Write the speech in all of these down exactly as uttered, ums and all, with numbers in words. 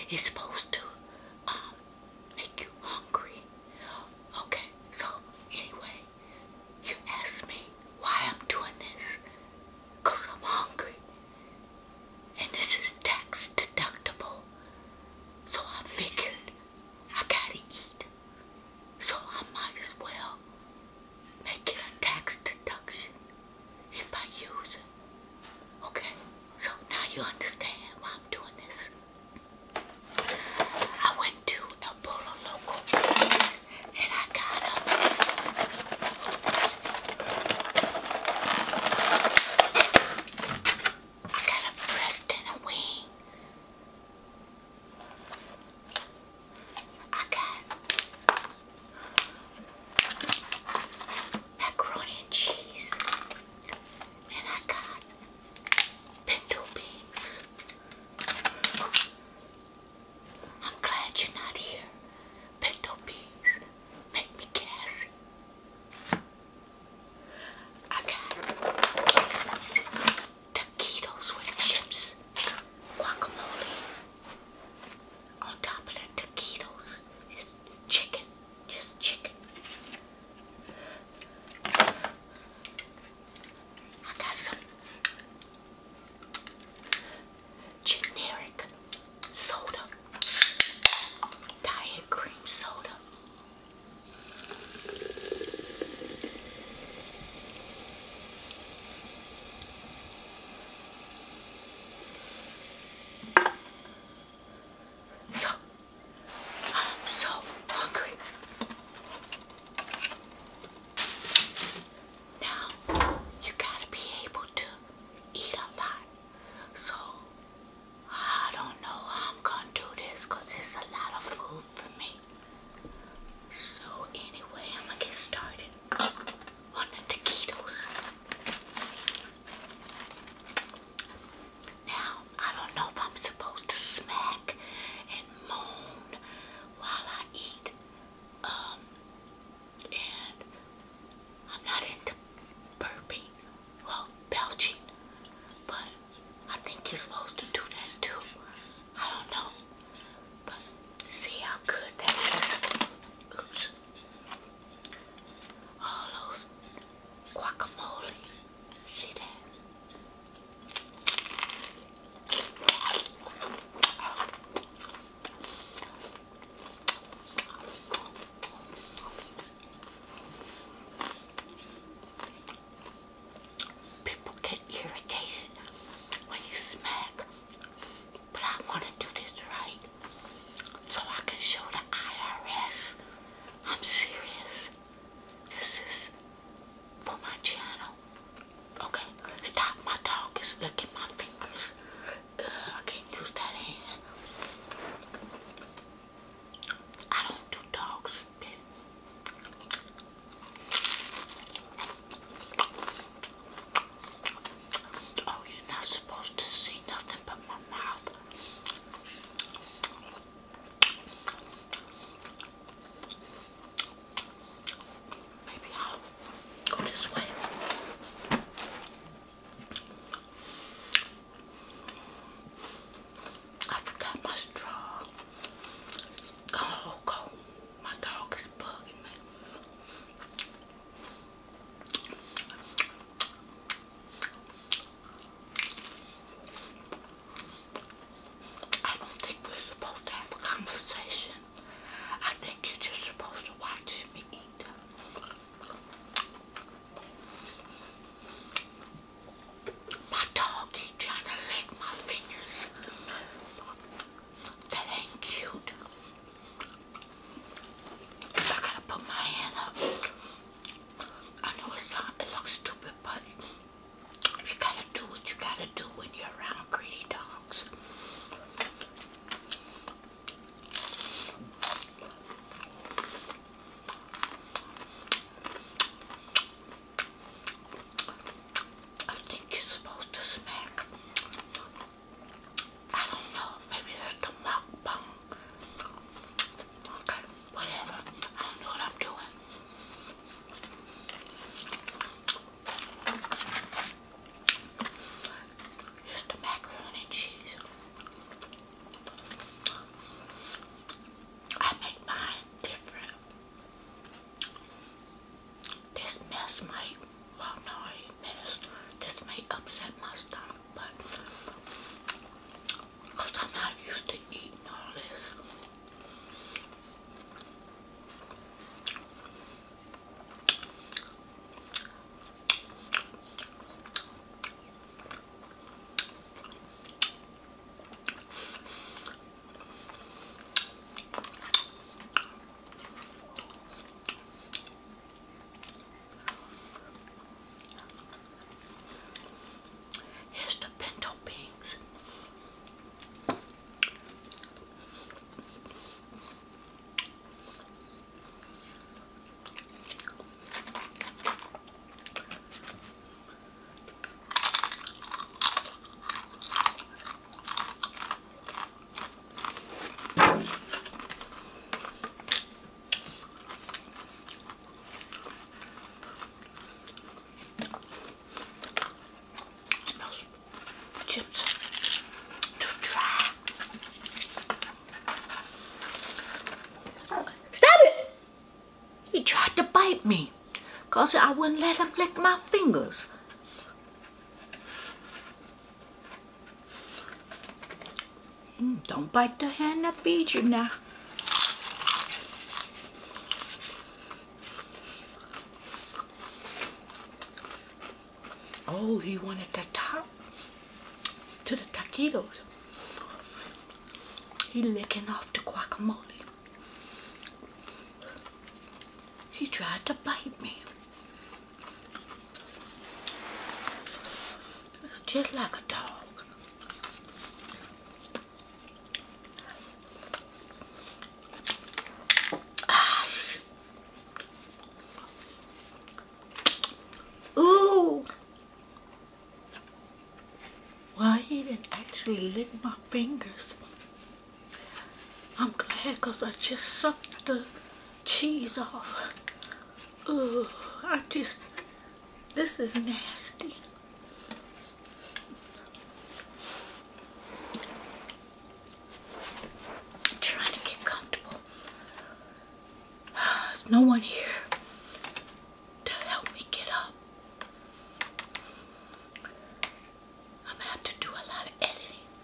It's supposed to um, make you hungry. Okay, so anyway, you asked me why I'm doing this. Because I'm hungry. And this is tax deductible. So I figured I gotta eat. So I might as well make it a tax deduction if I use it. Okay, so now you understand why I'm doing this. Cause I wouldn't let him lick my fingers. Mm, don't bite the hand that feeds you now. Oh, he wanted the top to the taquitos. He licking off the guacamole. He tried to bite me. It's just like a dog. Ah, shit. Ooh. Well, he didn't actually lick my fingers. I'm glad because I just sucked the cheese off. Ugh, I just, this is nasty. I'm trying to get comfortable. There's no one here to help me get up. I'm gonna have to do a lot of editing.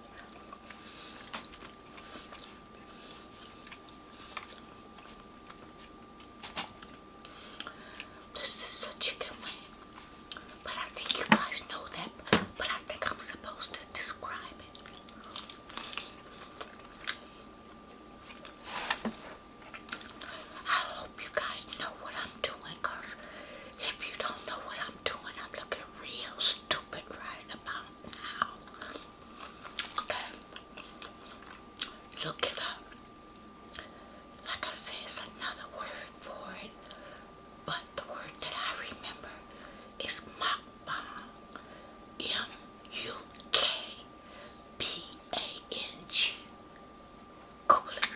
Look it up. Like I said, it's another word for it, but the word that I remember is mukbang. M U K B A N G. Google it.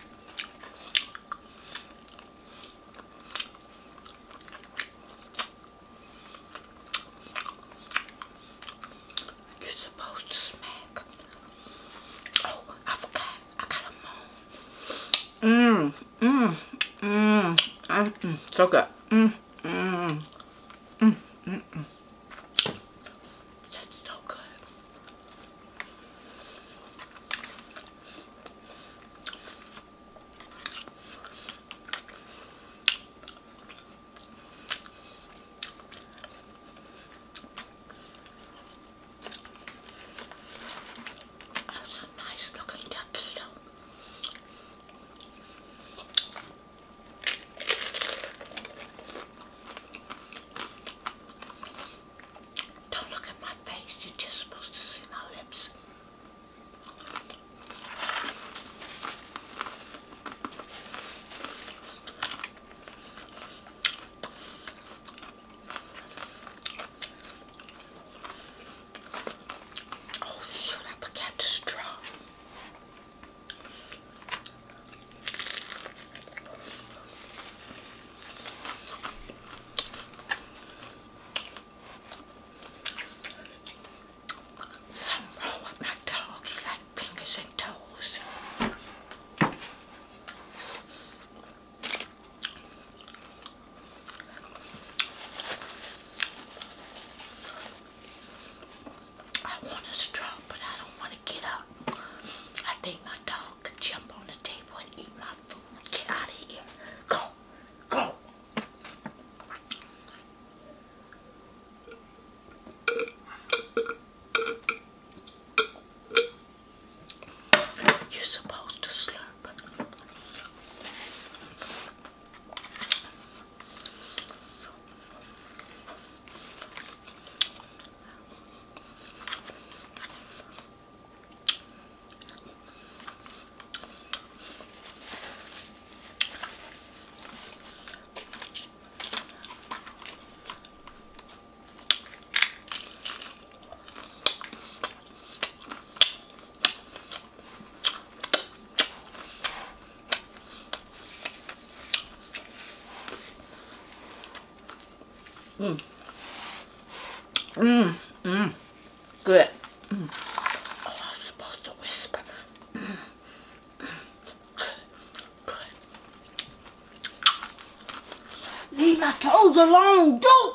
You're supposed to smack. Oh, I forgot. I got a moan. Mmm, mmm, mmm. Mm, so good. Mmm, mmm, mmm, mmm, mmm. That's so good. That's a nice looking taquito. Don't look at my face, you're just supposed to see my lips. Oh shoot, I forgot the straw. Something wrong with my dog. He like fingers and toes. I want a straw, but I don't want to get up. I think my dog could jump on the table and eat my food. Get out of here. Go. Go. You're supposed to slurp. Mmm. Mmm. Mmm. Good. Mm. Oh, I was supposed to whisper. Mm. Mm. Good. Good. Leave my toes are long. Don't